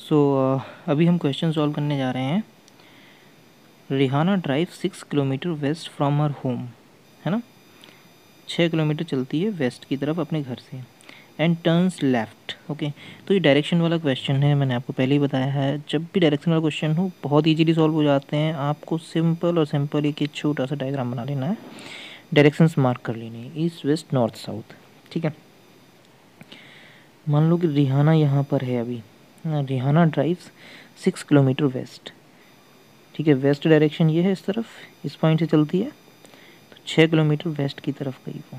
सो अभी हम question solve करने जा रहे हैं। Rihanna drive 6 kilometre west from her home, है ना। 6 किलोमीटर चलती है वेस्ट की तरफ अपने घर से एंड टर्न्स लेफ़्ट। ओके, तो ये डायरेक्शन वाला क्वेश्चन है। मैंने आपको पहले ही बताया है, जब भी डायरेक्शन वाला क्वेश्चन हो बहुत इजीली सॉल्व हो जाते हैं। आपको सिंपल एक छोटा सा डायग्राम बना लेना है, डायरेक्शंस मार्क कर लेनी है, ईस्ट वेस्ट नॉर्थ साउथ। ठीक है, मान लो कि रिहाना यहाँ पर है अभी। Rihanna drives 6 kilometre west. ठीक है, वेस्ट डायरेक्शन ये है, इस तरफ इस पॉइंट से चलती है, तो 6 किलोमीटर वेस्ट की तरफ गई वो,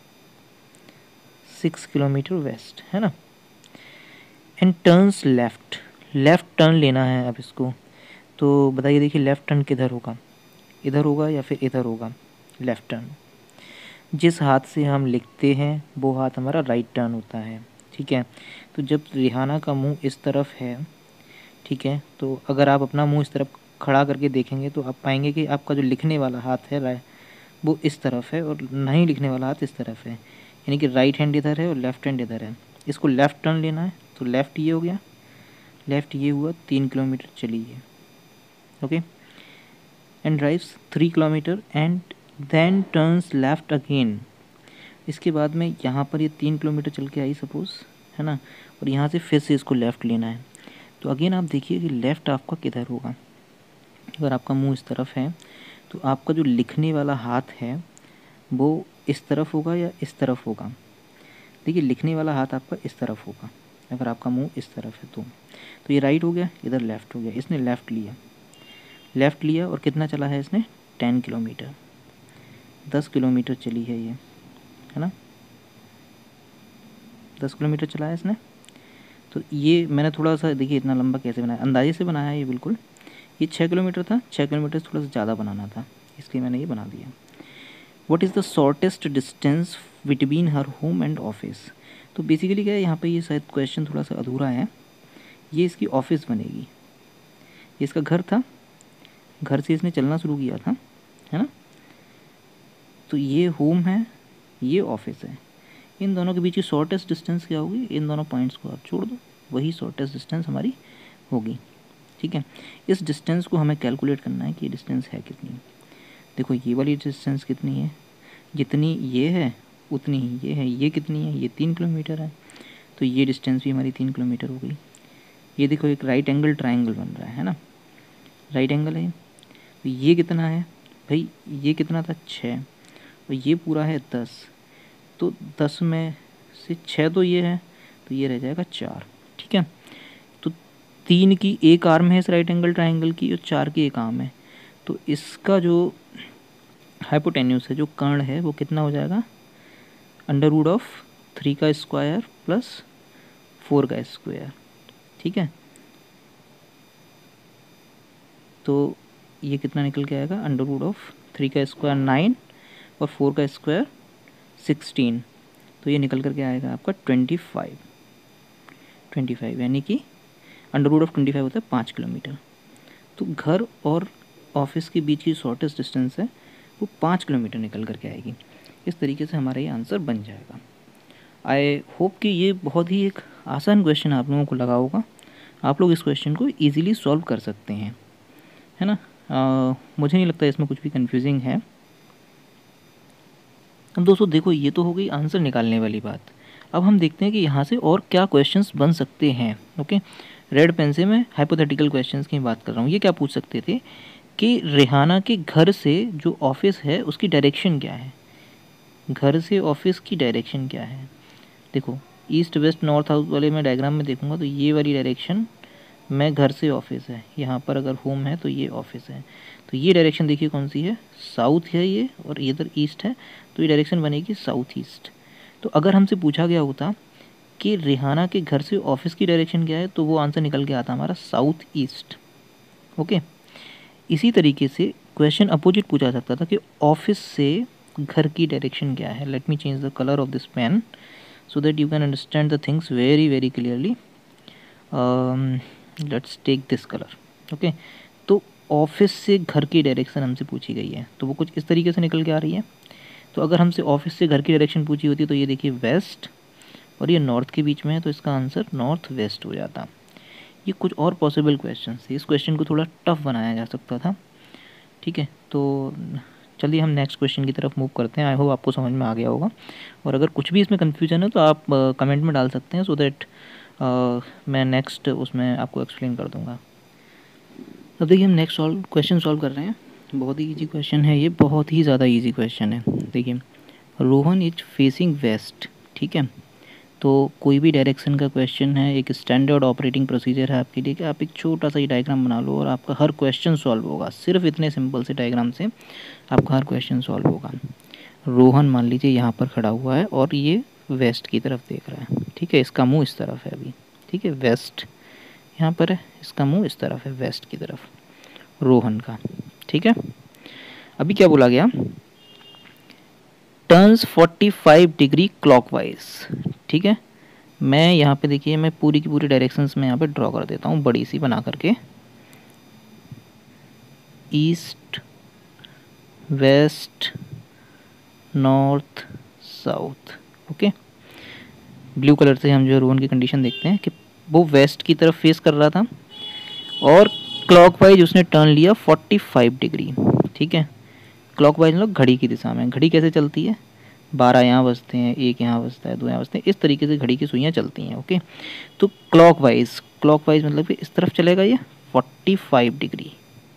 6 किलोमीटर वेस्ट, है ना। And turns left, left turn लेना है अब इसको। तो बताइए, देखिए लेफ़्ट टर्न किधर होगा, इधर होगा या फिर इधर होगा। लेफ़्ट टर्न जिस हाथ से हम लिखते हैं वो हाथ हमारा राइट टर्न होता है। ठीक है, तो जब रिहाना का मुंह इस तरफ है, ठीक है, तो अगर आप अपना मुंह इस तरफ खड़ा करके देखेंगे तो आप पाएंगे कि आपका जो लिखने वाला हाथ है वो इस तरफ है और नहीं लिखने वाला हाथ इस तरफ है, यानी कि राइट हैंड इधर है और लेफ़्ट हैंड इधर है। इसको लेफ़्ट टर्न लेना है, तो लेफ़्ट ये हो गया, लेफ़्ट ये हुआ, 3 किलोमीटर चली है। Okay, and drives 3 kilometre and then turns left again. इसके बाद में यहाँ पर ये 3 किलोमीटर चल के आई सपोज़, है ना, और यहाँ से फिर से इसको लेफ़्ट लेना है। तो अगेन आप देखिए कि लेफ़्ट आपका किधर होगा। अगर आपका मुंह इस तरफ है तो आपका जो लिखने वाला हाथ है वो इस तरफ होगा या इस तरफ होगा। देखिए लिखने वाला हाथ आपका इस तरफ होगा अगर आपका मुंह इस तरफ है तो ये राइट हो गया, इधर लेफ़्ट हो गया। इसने लेफ़्ट लिया, लेफ़्ट लिया और कितना चला है इसने, 10 किलोमीटर, 10 किलोमीटर चली है ये, है ना, 10 किलोमीटर चला है इसने। तो ये मैंने थोड़ा सा, देखिए इतना लंबा कैसे बनाया, अंदाजे से बनाया है ये बिल्कुल। ये 6 किलोमीटर था, 6 किलोमीटर से थोड़ा सा ज़्यादा बनाना था, इसलिए मैंने ये बना दिया। What is the shortest distance between her home and office. तो बेसिकली क्या है, यहाँ पे ये शायद क्वेश्चन थोड़ा सा अधूरा है। ये इसकी ऑफिस बनेगी, ये इसका घर था, घर से इसने चलना शुरू किया था, है ना। तो ये होम है, ये ऑफिस है। इन दोनों के बीच की शॉर्टेस्ट डिस्टेंस क्या होगी, इन दोनों पॉइंट्स को आप छोड़ दो, वही शॉर्टेस्ट डिस्टेंस हमारी होगी। ठीक है, इस डिस्टेंस को हमें कैलकुलेट करना है कि ये डिस्टेंस है कितनी। देखो ये वाली डिस्टेंस कितनी है, जितनी ये है उतनी ही ये है। ये कितनी है, ये 3 किलोमीटर है, तो ये डिस्टेंस भी हमारी 3 किलोमीटर हो गई। ये देखो एक राइट एंगल ट्राइंगल बन रहा है ना, राइट एंगल है। तो ये कितना है भाई, ये कितना था, 6, और ये पूरा है 10। तो 10 में से 6 तो ये है, तो ये रह जाएगा 4। ठीक है, तो 3 की एक आर्म है इस राइट एंगल ट्राइंगल की और 4 की एक आर्म है। तो इसका जो हाइपोटेन्यूस है, जो कर्ण है, वो कितना हो जाएगा, अंडर रूट ऑफ 3 का स्क्वायर प्लस 4 का स्क्वायर। ठीक है, तो ये कितना निकल के आएगा, अंडर रूट ऑफ 3 का स्क्वायर 9 और 4 का स्क्वायर 16। तो ये निकल करके आएगा आपका 25, यानी कि अंडर रूट ऑफ 25 होता है 5 किलोमीटर। तो घर और ऑफिस के बीच की शॉर्टेस्ट डिस्टेंस है वो 5 किलोमीटर निकल करके आएगी। इस तरीके से हमारा ये आंसर बन जाएगा। आई होप कि ये बहुत ही एक आसान क्वेश्चन आप लोगों को लगा होगा। आप लोग इस क्वेश्चन को ईजिली सॉल्व कर सकते हैं, है ना। मुझे नहीं लगता इसमें कुछ भी कंफ्यूजिंग है। अब दोस्तों देखो, ये तो हो गई आंसर निकालने वाली बात। अब हम देखते हैं कि यहाँ से और क्या क्वेश्चंस बन सकते हैं। ओके, रेड पेन से मैं हाइपोथेटिकल क्वेश्चंस की बात कर रहा हूँ। ये क्या पूछ सकते थे कि रिहाना के घर से जो ऑफिस है उसकी डायरेक्शन क्या है, घर से ऑफिस की डायरेक्शन क्या है। देखो ईस्ट वेस्ट नॉर्थ साउथ वाले मैं डायग्राम में देखूंगा तो ये वाली डायरेक्शन मैं घर से ऑफिस है, यहाँ पर अगर होम है तो ये ऑफिस है। तो ये डायरेक्शन देखिए कौन सी है, साउथ है ये, और इधर ईस्ट है, तो ये डायरेक्शन बनेगी साउथ ईस्ट। तो अगर हमसे पूछा गया होता कि रिहाना के घर से ऑफिस की डायरेक्शन क्या है, तो वो आंसर निकल के आता हमारा साउथ ईस्ट। ओके, इसी तरीके से क्वेश्चन अपोजिट पूछा सकता था कि ऑफिस से घर की डायरेक्शन क्या है। Let me change the colour of this pen so that you can understand the things very clearly. Let's take this color. Okay, तो ऑफिस से घर की डायरेक्शन हमसे पूछी गई है, तो वो कुछ इस तरीके से निकल के आ रही है। तो अगर हमसे ऑफिस से घर की डायरेक्शन पूछी होती तो ये देखिए वेस्ट और ये नॉर्थ के बीच में है, तो इसका आंसर नॉर्थ वेस्ट हो जाता। ये कुछ और पॉसिबल क्वेश्चन थे, इस क्वेश्चन को थोड़ा टफ बनाया जा सकता था। ठीक है, तो चलिए हम नेक्स्ट क्वेश्चन की तरफ मूव करते हैं। आई होप आपको समझ में आ गया होगा, और अगर कुछ भी इसमें कन्फ्यूजन है तो आप कमेंट में डाल सकते हैं, सो दैट मैं नेक्स्ट उसमें आपको एक्सप्लेन कर दूंगा। अब देखिए हम नेक्स्ट क्वेश्चन सॉल्व कर रहे हैं। बहुत ही इजी क्वेश्चन है ये, बहुत ही ज़्यादा इजी क्वेश्चन है। देखिए रोहन इज फेसिंग वेस्ट। ठीक है, तो कोई भी डायरेक्शन का क्वेश्चन है, एक स्टैंडर्ड ऑपरेटिंग प्रोसीजर है आपके लिए कि आप एक छोटा सा ही डायग्राम बना लो और आपका हर क्वेश्चन सॉल्व होगा। सिर्फ इतने सिंपल से डायग्राम से आपका हर क्वेश्चन सॉल्व होगा। रोहन मान लीजिए यहाँ पर खड़ा हुआ है और ये वेस्ट की तरफ देख रहा है। ठीक है, इसका मुंह इस तरफ है अभी। ठीक है, वेस्ट यहाँ पर है, इसका मुंह इस तरफ है, वेस्ट की तरफ रोहन का। ठीक है, अभी क्या बोला गया, टर्न्स 45 डिग्री क्लॉकवाइज। ठीक है, मैं यहाँ पे देखिए मैं पूरी की पूरी डायरेक्शंस में यहाँ पे ड्रॉ कर देता हूँ बड़ी सी बना करके, east, west, north, south. Okay, blue colour से हम जो रोहन की कंडीशन देखते हैं कि वो वेस्ट की तरफ फेस कर रहा था और क्लॉकवाइज उसने टर्न लिया 45 डिग्री। ठीक है, क्लॉकवाइज मतलब घड़ी की दिशा में। घड़ी कैसे चलती है, 12 यहाँ बजते हैं, 1 यहाँ बजता है, 2 यहाँ बजते हैं, इस तरीके से घड़ी की सुइयाँ चलती हैं। ओके, तो क्लॉकवाइज मतलब कि इस तरफ चलेगा ये 45 डिग्री,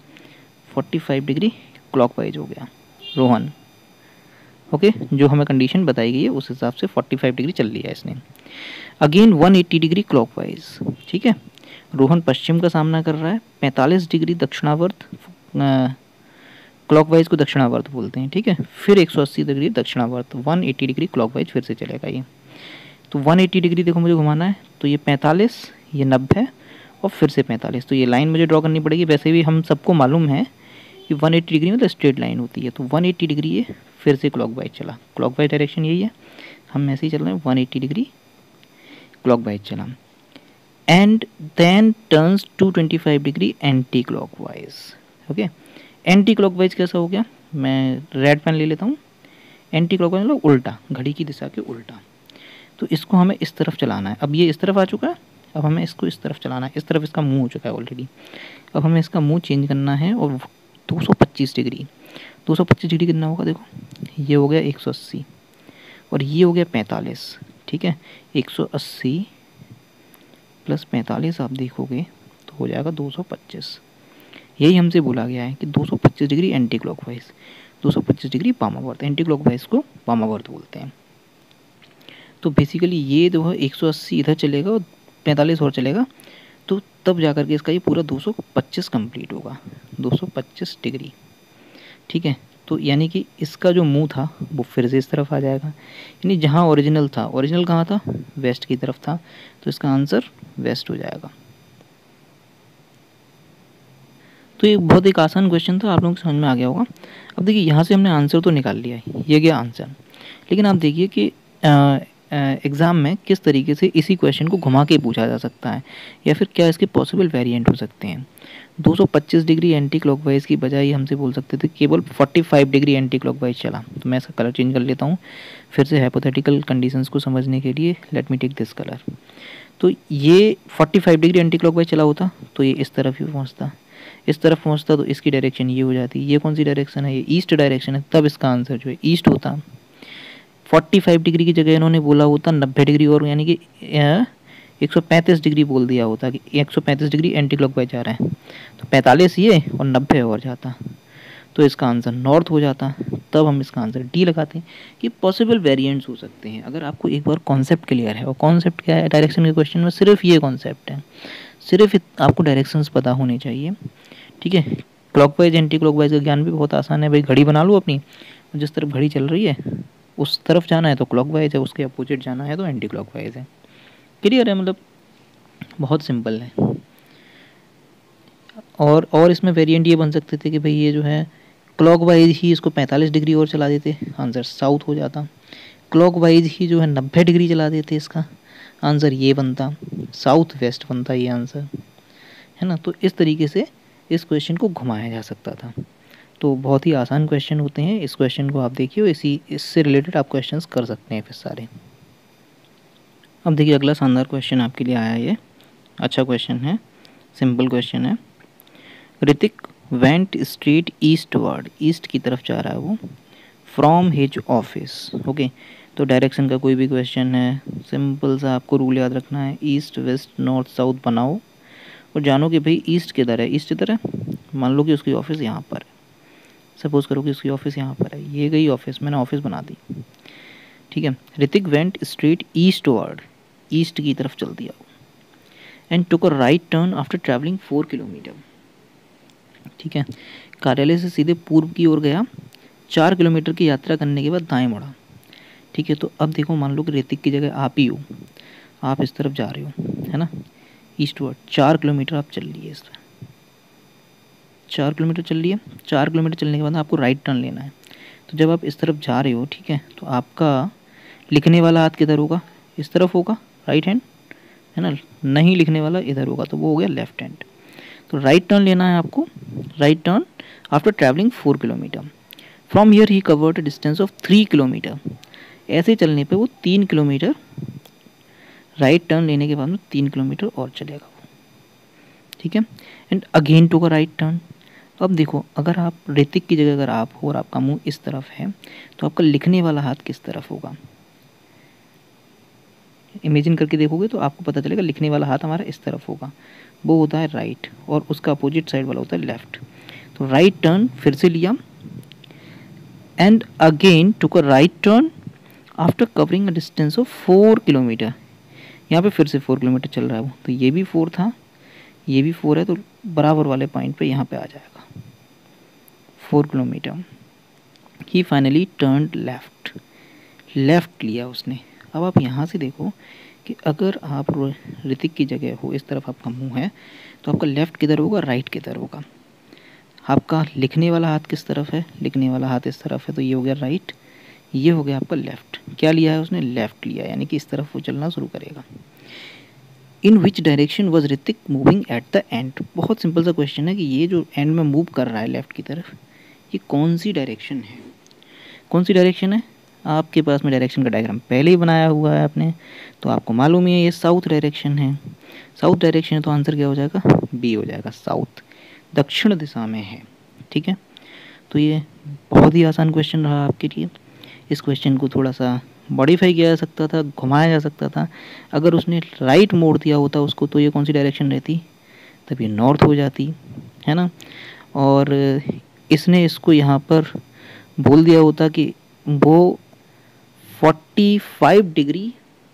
45 डिग्री क्लॉकवाइज हो गया रोहन। ओके, जो हमें कंडीशन बताई गई है उस हिसाब से 45 डिग्री चल लिया इसने। Again 180 degree clockwise. ठीक है, रोहन पश्चिम का सामना कर रहा है, 45 डिग्री दक्षिणावर्त, क्लॉकवाइज को दक्षिणावर्त बोलते हैं। ठीक है, फिर 180 डिग्री दक्षिणावर्त, 180 डिग्री क्लॉकवाइज फिर से चलेगा ये। तो 180 डिग्री देखो मुझे घुमाना है, तो ये 45, ये 90 और फिर से 45। तो ये लाइन मुझे ड्रॉ करनी पड़ेगी। वैसे भी हम सबको मालूम है कि 180 डिग्री मतलब स्ट्रेट लाइन होती है। तो 180 डिग्री ये फिर से क्लॉकवाइज चला, क्लॉकवाइज डायरेक्शन यही है, हम ऐसे ही चल रहे हैं, 180 डिग्री क्लॉकवाइज चला। And then turns 225 degree anti clockwise. Okay, anti clockwise कैसा हो गया, मैं रेड पेन ले लेता हूँ। एंटी क्लॉकवाइज मतलब उल्टा, घड़ी की दिशा के उल्टा। तो इसको हमें इस तरफ चलाना है। अब ये इस तरफ आ चुका है, अब हमें इसको इस तरफ चलाना है। इस तरफ इसका मुंह हो चुका है ऑलरेडी, अब हमें इसका मुंह चेंज करना है। और 225 डिग्री, 225 डिग्री कितना होगा देखो, ये हो गया 180 और ये हो गया 45। ठीक है, 180 प्लस 45 आप देखोगे तो हो जाएगा 225। यही हमसे बोला गया है कि 225 डिग्री एंटी क्लॉकवाइज, 225 डिग्री वामावर्त। एंटी क्लॉकवाइज को वामावर्त बोलते हैं। तो बेसिकली ये जो है 180 इधर चलेगा और 45 और चलेगा, तो तब जाकर के इसका ये पूरा 225 कंप्लीट होगा, 225 डिग्री। ठीक है, तो यानी कि इसका जो मुंह था वो फिर से इस तरफ आ जाएगा, यानी जहाँ ओरिजिनल था, ओरिजिनल कहाँ था, वेस्ट की तरफ था, तो इसका आंसर वेस्ट हो जाएगा। तो ये बहुत एक आसान क्वेश्चन था, आप लोगों को समझ में आ गया होगा। अब देखिए यहाँ से हमने आंसर तो निकाल लिया है, ये गया आंसर। लेकिन आप देखिए कि एग्ज़ाम में किस तरीके से इसी क्वेश्चन को घुमा के पूछा जा सकता है, या फिर क्या इसके पॉसिबल वेरिएंट हो सकते हैं। 225 डिग्री एंटी क्लॉकवाइज की बजाय हमसे बोल सकते थे केवल 45 डिग्री एंटी क्लॉकवाइज चला। तो मैं इसका कलर चेंज कर लेता हूँ फिर से हाइपोथेटिकल कंडीशंस को समझने के लिए। Let me take this colour. तो ये 45 डिग्री एंटी क्लॉकवाइज चला होता तो ये इस तरफ ही पहुँचता, इस तरफ पहुँचता तो इसकी डायरेक्शन ये हो जाती। ये कौन सी डायरेक्शन है, ये ईस्ट डायरेक्शन है, तब इसका आंसर जो है ईस्ट होता। 45 डिग्री की जगह इन्होंने बोला होता 90 डिग्री और, यानी कि 135 डिग्री बोल दिया होता कि 135 डिग्री एंटी क्लॉकवाइज जा रहा है, तो 45 ये और 90 और जाता, तो इसका आंसर नॉर्थ हो जाता। तब हम इसका आंसर डी लगाते हैं कि पॉसिबल वेरिएंट्स हो सकते हैं। अगर आपको एक बार कॉन्सेप्ट क्लियर है, और कॉन्सेप्ट क्या है डायरेक्शन के क्वेश्चन में, सिर्फ ये कॉन्सेप्ट है, सिर्फ आपको डायरेक्शंस पता होने चाहिए। ठीक है, क्लॉकवाइज एंटी क्लॉकवाइज का ज्ञान भी बहुत आसान है भाई। घड़ी बना लो अपनी, जिस तरफ घड़ी चल रही है उस तरफ जाना है तो क्लॉकवाइज है, उसके अपोजिट जाना है तो एंटी क्लॉकवाइज है। क्लियर है, मतलब बहुत सिंपल है। और इसमें वेरिएंट ये बन सकते थे कि भाई ये जो है क्लॉकवाइज ही इसको 45 डिग्री और चला देते, आंसर साउथ हो जाता। क्लॉकवाइज ही जो है 90 डिग्री चला देते, इसका आंसर ये बनता, साउथ वेस्ट बनता ये आंसर, है ना। तो इस तरीके से इस क्वेश्चन को घुमाया जा सकता था। तो बहुत ही आसान क्वेश्चन होते हैं। इस क्वेश्चन को आप देखिए, इससे रिलेटेड आप क्वेश्चंस कर सकते हैं फिर सारे। अब देखिए अगला शानदार क्वेश्चन आपके लिए आया है, ये अच्छा क्वेश्चन है। सिंपल क्वेश्चन है। Hrithik went straight eastward, east की तरफ जा रहा है वो, फ्रॉम हिज ऑफिस। ओके, तो डायरेक्शन का कोई भी क्वेश्चन है, सिंपल सा आपको रूल याद रखना है, ईस्ट वेस्ट नॉर्थ साउथ बनाओ और जानो कि भाई ईस्ट किधर है। ईस्ट किधर है, मान लो कि उसकी ऑफिस यहाँ पर है, सपोज करो कि उसकी ऑफिस यहाँ पर है, ये गई ऑफिस, मैंने ऑफिस बना दी, ठीक है। Hrithik went straight eastward, east की तरफ चल दिया, and took a right turn after travelling 4 kilometre, ठीक है। कार्यालय से सीधे पूर्व की ओर गया, 4 किलोमीटर की यात्रा करने के बाद दाएं मुड़ा, ठीक है। तो अब देखो, मान लो कि ऋतिक की जगह आप ही हो, आप इस तरफ जा रहे हो, है ना, ईस्टवर्ड, 4 किलोमीटर आप चल लिए, इस 4 किलोमीटर चल लिए। 4 किलोमीटर चलने के बाद आपको राइट टर्न लेना है। तो जब आप इस तरफ जा रहे हो, ठीक है, तो आपका लिखने वाला हाथ किधर होगा, इस तरफ होगा, राइट हैंड, है ना, नहीं लिखने वाला इधर होगा, तो वो हो गया लेफ्ट हैंड। तो राइट टर्न लेना है आपको, right turn after travelling 4 kilometre. From here he covered distance of 3 kilometre, ऐसे चलने पे वो 3 किलोमीटर, राइट टर्न लेने के बाद में 3 किलोमीटर और चलेगा वो, ठीक है। एंड अगेन टू का राइट टर्न। अब देखो, अगर आप ऋतिक की जगह अगर आप हो और आपका मुंह इस तरफ है, तो आपका लिखने वाला हाथ किस तरफ होगा, इमेजिन करके देखोगे तो आपको पता चलेगा लिखने वाला हाथ हमारा इस तरफ होगा, वो होता है राइट, और उसका अपोजिट साइड वाला होता है लेफ्ट। तो राइट टर्न फिर से लिया, and again took a right turn after covering a distance of 4 kilometre. यहाँ पे फिर से 4 किलोमीटर चल रहा है वो, तो ये भी 4 था, ये भी 4 है, तो बराबर वाले पॉइंट पे यहाँ पे आ जाएगा 4 kilometre. He finally turn left, left लिया उसने। अब आप यहाँ से देखो कि अगर आप ऋतिक की जगह हो, इस तरफ आपका मुंह है, तो आपका लेफ्ट किधर होगा, राइट किधर होगा। आपका लिखने वाला हाथ किस तरफ है, लिखने वाला हाथ इस तरफ है, तो ये हो गया राइट, ये हो गया आपका लेफ्ट। क्या लिया है उसने, लेफ्ट लिया, यानी कि इस तरफ वो चलना शुरू करेगा। In which direction was Hrithik moving at the end. बहुत सिंपल सा क्वेश्चन है कि ये जो एंड में मूव कर रहा है लेफ्ट की तरफ, ये कौन सी डायरेक्शन है, कौन सी डायरेक्शन है। आपके पास में डायरेक्शन का डायग्राम पहले ही बनाया हुआ है आपने, तो आपको मालूम ही है ये साउथ डायरेक्शन है। साउथ डायरेक्शन है तो आंसर क्या हो जाएगा, बी हो जाएगा, साउथ, दक्षिण दिशा में है, ठीक है। तो ये बहुत ही आसान क्वेश्चन रहा आपके लिए। इस क्वेश्चन को थोड़ा सा मॉडिफाई किया जा सकता था, घुमाया जा सकता था। अगर उसने राइट मोड़ दिया होता उसको, तो ये कौन सी डायरेक्शन रहती, तब ये नॉर्थ हो जाती, है ना। और इसने इसको यहाँ पर बोल दिया होता कि वो 45 डिग्री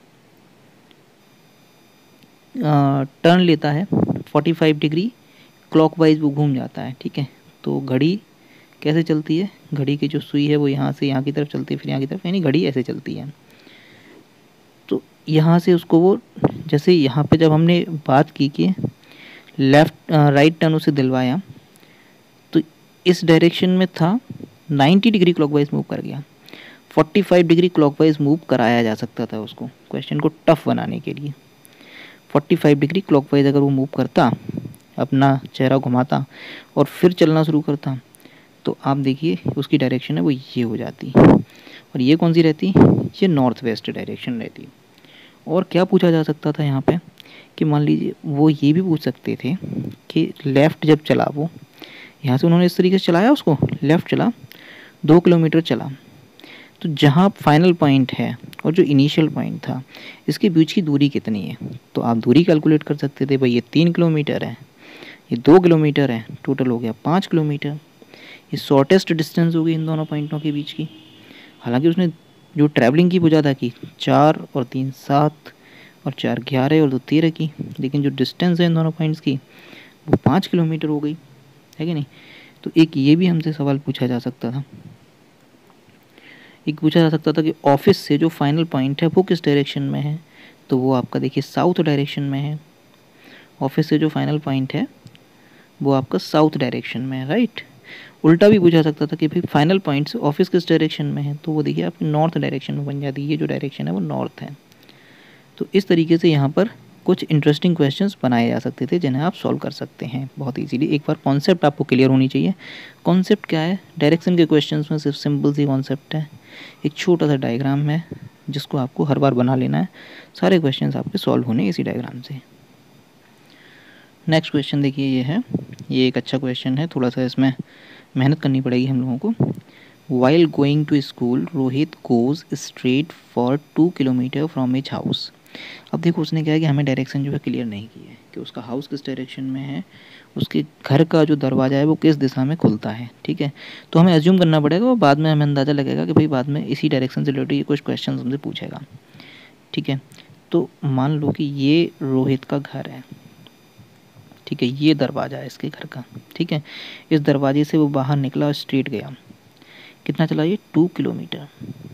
टर्न लेता है, 45 डिग्री क्लॉकवाइज वो घूम जाता है, ठीक है। तो घड़ी कैसे चलती है, घड़ी की जो सुई है वो यहाँ से यहाँ की तरफ चलती है, फिर यहाँ की तरफ, यानी घड़ी ऐसे चलती है। तो यहाँ से उसको वो, जैसे यहाँ पे जब हमने बात की कि लेफ्ट राइट टर्न उसे दिलवाया, तो इस डायरेक्शन में था, 90 डिग्री क्लॉकवाइज मूव कर गया, 45 डिग्री क्लॉकवाइज मूव कराया जा सकता था उसको, क्वेश्चन को टफ बनाने के लिए। 45 डिग्री क्लॉकवाइज अगर वो मूव करता, अपना चेहरा घुमाता और फिर चलना शुरू करता, तो आप देखिए उसकी डायरेक्शन है वो ये हो जाती, और ये कौन सी रहती, ये नॉर्थ वेस्ट डायरेक्शन रहती। और क्या पूछा जा सकता था यहाँ पे कि मान लीजिए वो ये भी पूछ सकते थे कि लेफ़्ट जब चला वो, यहाँ से उन्होंने इस तरीके से चलाया उसको, लेफ़्ट चला, 2 किलोमीटर चला, तो जहाँ फाइनल पॉइंट है और जो इनिशियल पॉइंट था, इसके बीच की दूरी कितनी है, तो आप दूरी कैलकुलेट कर सकते थे। भाई ये 3 किलोमीटर है, ये 2 किलोमीटर है, टोटल हो गया 5 किलोमीटर। ये शॉर्टेस्ट डिस्टेंस होगी इन दोनों पॉइंटों के बीच की। हालांकि उसने जो ट्रैवलिंग की वो ज़्यादा की, 4 और 3 7 और 4 11 और 2 13 की, लेकिन जो डिस्टेंस है इन दोनों पॉइंट्स की वो 5 किलोमीटर हो गई, है कि नहीं। तो एक ये भी हमसे सवाल पूछा जा सकता था, एक पूछा जा सकता था कि ऑफिस से जो फाइनल पॉइंट है वो किस डायरेक्शन में है, तो वो आपका देखिए साउथ डायरेक्शन में है। ऑफिस से जो फाइनल पॉइंट है वो आपका साउथ डायरेक्शन में है, राइट। उल्टा भी पूछा सकता था कि भाई फाइनल पॉइंट से ऑफिस किस डायरेक्शन में है, तो वो देखिए आपकी नॉर्थ डायरेक्शन में बन जाती है, ये जो डायरेक्शन है वो नॉर्थ है। तो इस तरीके से यहाँ पर कुछ इंटरेस्टिंग क्वेश्चंस बनाए जा सकते थे जिन्हें आप सॉल्व कर सकते हैं बहुत इजीली। एक बार कॉन्सेप्ट आपको क्लियर होनी चाहिए। कॉन्सेप्ट क्या है, डायरेक्शन के क्वेश्चंस में सिर्फ सिंपल सी कॉन्सेप्ट है, एक छोटा सा डायग्राम है जिसको आपको हर बार बना लेना है, सारे क्वेश्चंस आपके सॉल्व होने इसी डायग्राम से। नेक्स्ट क्वेश्चन देखिए, ये है, ये एक अच्छा क्वेश्चन है, थोड़ा सा इसमें मेहनत करनी पड़ेगी हम लोगों को। While going to school Rohit goes straight for 2 kilometre from his house. अब देखो उसने क्या है कि हमें डायरेक्शन जो है क्लियर नहीं की है कि उसका हाउस किस डायरेक्शन में है, उसके घर का जो दरवाज़ा है वो किस दिशा में खुलता है, ठीक है। तो हमें एज्यूम करना पड़ेगा और बाद में हमें अंदाज़ा लगेगा कि भाई बाद में इसी डायरेक्शन से रिलेटेड कुछ क्वेश्चन हमसे पूछेगा, ठीक है। तो मान लो कि ये रोहित का घर है, ठीक है, ये दरवाज़ा है इसके घर का, ठीक है। इस दरवाजे से वो बाहर निकला और स्ट्रेट गया, कितना चला ये 2 किलोमीटर,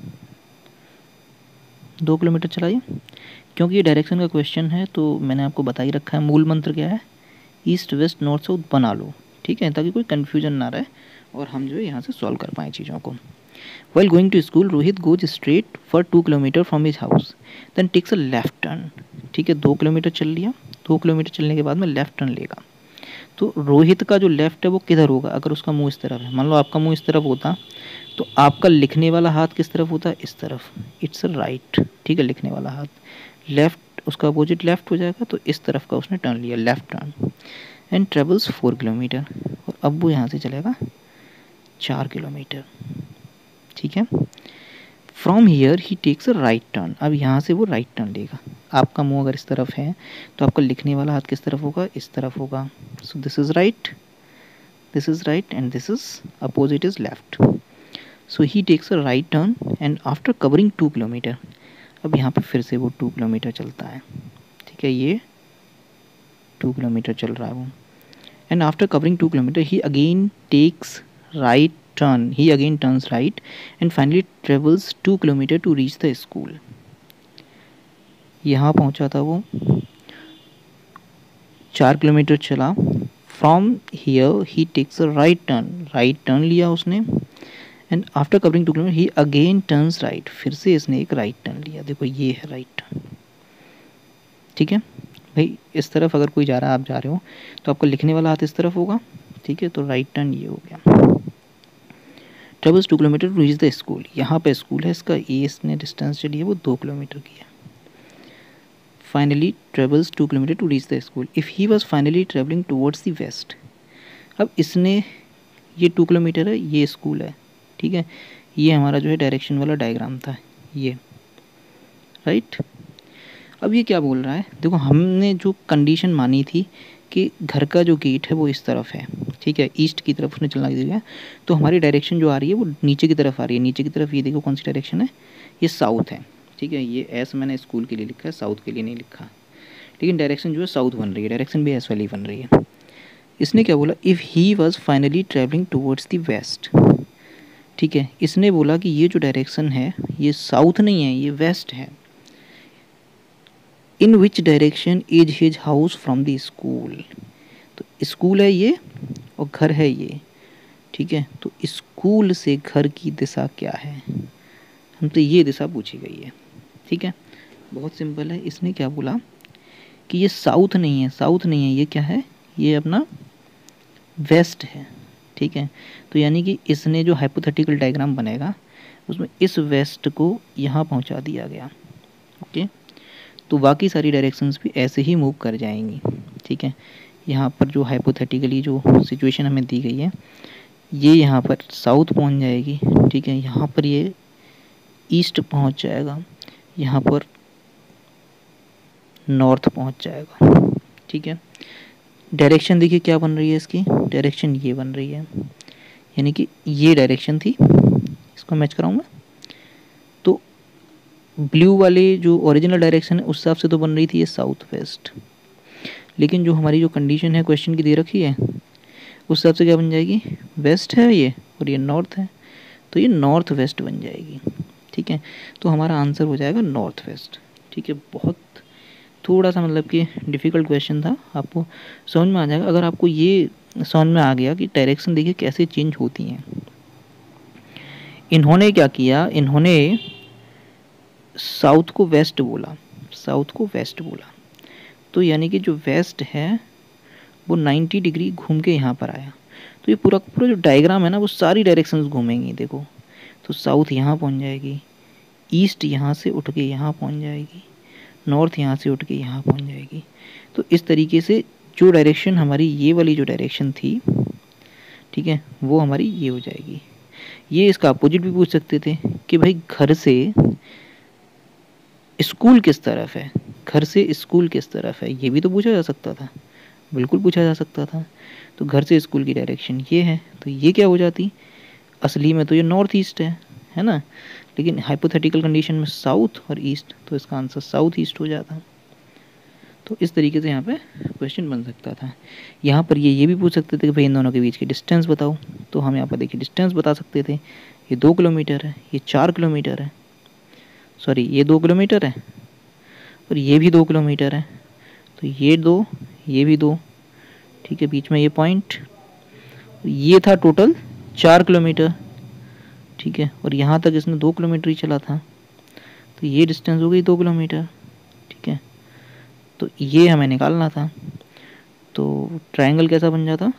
2 किलोमीटर चला ये। क्योंकि ये डायरेक्शन का क्वेश्चन है तो मैंने आपको बता ही रखा है, मूल मंत्र क्या है, ईस्ट वेस्ट नॉर्थ साउथ बना लो, ठीक है, ताकि कोई कन्फ्यूजन ना रहे और हम जो है यहाँ से सॉल्व कर पाएँ चीज़ों को। While going to school, Rohit goes straight for 2 kilometre from his house, then takes a left turn, ठीक है, 2 किलोमीटर चल लिया, 2 किलोमीटर चलने के बाद में लेफ्ट टर्न लेगा। तो रोहित का जो लेफ्ट है वो किधर होगा, अगर उसका मुंह इस तरफ है, मान लो आपका मुंह इस तरफ होता तो आपका लिखने वाला हाथ किस तरफ होता, इस तरफ, इट्स राइट, ठीक है, लिखने वाला हाथ लेफ्ट, उसका अपोजिट लेफ्ट हो जाएगा, तो इस तरफ का उसने टर्न लिया, left turn, and travels 4 kilometre, और अब वो यहाँ से चलेगा 4 किलोमीटर, ठीक है। From here he takes a right turn, अब यहाँ से वो राइट टर्न लेगा। आपका मुंह अगर इस तरफ है तो आपका लिखने वाला हाथ किस तरफ होगा, इस तरफ होगा, so this is right, this is right and this is opposite is left. So he takes a right turn and after covering 2 kilometre, अब यहाँ पे फिर से वो 2 किलोमीटर चलता है, ठीक है, ये 2 किलोमीटर चल रहा है वो, and after covering 2 kilometre he again takes right turn, he again turns right and finally travels 2 kilometer to reach the school। यहाँ पहुँचा था वो, 4 किलोमीटर चला, from here he takes a right turn लिया उसने, and after covering 2 kilometre he again turns right, फिर से इसने एक राइट टर्न लिया, देखो ये है राइट टर्न, ठीक है भाई। इस तरफ अगर कोई जा रहा है, आप जा रहे हो तो आपका लिखने वाला हाथ इस तरफ होगा, ठीक है, तो राइट टर्न ये हो गया। Travels 2 kilometre to reach the school, यहाँ पे स्कूल है इसका, ये इसने डिस्टेंस चली है वो 2 किलोमीटर की है। Finally travels 2 kilometre to reach the school, if he was finally travelling towards the west, अब इसने ये 2 किलोमीटर है, ये स्कूल है, ठीक है, ये हमारा जो है डायरेक्शन वाला डायग्राम था ये, राइट। अब ये क्या बोल रहा है, देखो हमने जो कंडीशन मानी थी कि घर का जो गेट है वो इस तरफ है, ठीक है, ईस्ट की तरफ उसने चलना दिया, तो हमारी डायरेक्शन जो आ रही है वो नीचे की तरफ आ रही है, नीचे की तरफ, ये देखो कौन सी डायरेक्शन है, ये साउथ है, ठीक है, ये एस मैंने स्कूल के लिए लिखा है, साउथ के लिए नहीं लिखा, लेकिन डायरेक्शन जो है साउथ बन रही है, डायरेक्शन भी एस वाली बन रही है। इसने क्या बोला, if he was finally travelling towards the west, ठीक है, इसने बोला कि ये जो डायरेक्शन है ये साउथ नहीं है, ये वेस्ट है। In which direction is his house from the school, तो स्कूल है ये और घर है ये, ठीक है, तो स्कूल से घर की दिशा क्या है, हमसे ये दिशा पूछी गई है, ठीक है, बहुत सिंपल है। इसने क्या बोला कि ये साउथ नहीं है, साउथ नहीं है, ये क्या है, ये अपना वेस्ट है, ठीक है, तो यानी कि इसने जो हाइपोथेटिकल डायग्राम बनेगा उसमें इस वेस्ट को यहाँ पहुँचा दिया गया, ओके, तो बाकी सारी डायरेक्शंस भी ऐसे ही मूव कर जाएंगी, ठीक है। यहाँ पर जो हाइपोथेटिकली जो सिचुएशन हमें दी गई है, ये यहाँ पर साउथ पहुँच जाएगी, ठीक है, यहाँ पर ये ईस्ट पहुँच जाएगा, यहाँ पर नॉर्थ पहुँच जाएगा, ठीक है। डायरेक्शन देखिए क्या बन रही है, इसकी डायरेक्शन ये बन रही है, यानी कि ये डायरेक्शन थी, इसको मैच कराऊँ मैं, तो ब्लू वाली जो ओरिजिनल डायरेक्शन है उस हिसाब से तो बन रही थी ये साउथ वेस्ट, लेकिन जो हमारी जो कंडीशन है क्वेश्चन की दे रखी है उस हिसाब से क्या बन जाएगी, वेस्ट है ये और ये नॉर्थ है, तो ये नॉर्थ वेस्ट बन जाएगी, ठीक है, तो हमारा आंसर हो जाएगा नॉर्थ वेस्ट, ठीक है। बहुत थोड़ा सा मतलब कि डिफ़िकल्ट क्वेश्चन था, आपको समझ में आ जाएगा अगर आपको ये समझ में आ गया कि डायरेक्शन देखिए कैसे चेंज होती हैं। इन्होंने क्या किया, इन्होंने साउथ को वेस्ट बोला, साउथ को वेस्ट बोला, तो यानी कि जो वेस्ट है वो 90 डिग्री घूम के यहाँ पर आया, तो ये पूरा पूरा जो डायग्राम है ना वो सारी डायरेक्शंस घूमेंगी, देखो, तो साउथ यहाँ पहुँच जाएगी, ईस्ट यहाँ से उठ के यहाँ पहुँच जाएगी, नॉर्थ यहाँ से उठ के यहाँ पहुँच जाएगी, तो इस तरीके से जो डायरेक्शन हमारी ये वाली जो डायरेक्शन थी, ठीक है, वो हमारी ये हो जाएगी। ये इसका अपोजिट भी पूछ सकते थे कि भाई घर से स्कूल किस तरफ है, घर से स्कूल किस तरफ है, ये भी तो पूछा जा सकता था, बिल्कुल पूछा जा सकता था। तो घर से स्कूल की डायरेक्शन ये है, तो ये क्या हो जाती, असली में तो ये नॉर्थ ईस्ट है ना, लेकिन हाइपोथेटिकल कंडीशन में साउथ और ईस्ट, तो इसका आंसर साउथ ईस्ट हो जाता। तो इस तरीके से यहाँ पे क्वेश्चन बन सकता था। यहाँ पर ये भी पूछ सकते थे कि भाई इन दोनों के बीच की डिस्टेंस बताओ, तो हम यहाँ पर देखिए डिस्टेंस बता सकते थे, ये 2 किलोमीटर है, ये 4 किलोमीटर है, सॉरी ये 2 किलोमीटर है और ये भी 2 किलोमीटर है, तो ये 2, ये भी 2, ठीक है, बीच में ये पॉइंट, ये था टोटल 4 किलोमीटर, ठीक है, और यहाँ तक इसने 2 किलोमीटर ही चला था, तो ये डिस्टेंस हो गई 2 किलोमीटर, ठीक है। तो ये हमें निकालना था, तो ट्रायंगल कैसा बन जाता,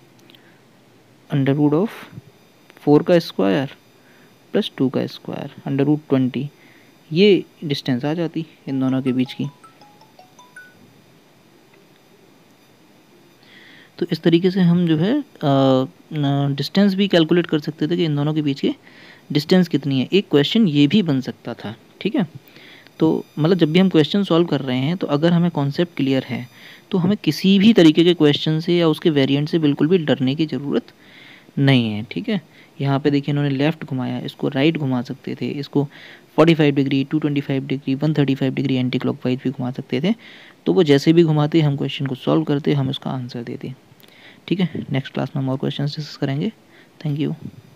√4 का स्क्वायर प्लस 2 का स्क्वायर √20, ये डिस्टेंस आ जाती इन दोनों के बीच की। तो इस तरीके से हम जो है डिस्टेंस भी कैलकुलेट कर सकते थे कि इन दोनों के बीच की डिस्टेंस कितनी है। एक क्वेश्चन ये भी बन सकता था, ठीक है। तो मतलब जब भी हम क्वेश्चन सॉल्व कर रहे हैं, तो अगर हमें कॉन्सेप्ट क्लियर है तो हमें किसी भी तरीके के क्वेश्चन से या उसके वेरिएंट से बिल्कुल भी डरने की ज़रूरत नहीं है, ठीक है। यहाँ पे देखिए इन्होंने लेफ़्ट घुमाया, इसको राइट घुमा सकते थे, इसको 45 degree, 225 degree, 135 degree anti clockwise भी घुमा सकते थे। तो वो जैसे भी घुमाते हम क्वेश्चन को सॉल्व करते, हम इसका आंसर देते, ठीक है। नेक्स्ट क्लास में हम और क्वेश्चन डिस्कस करेंगे। Thank you.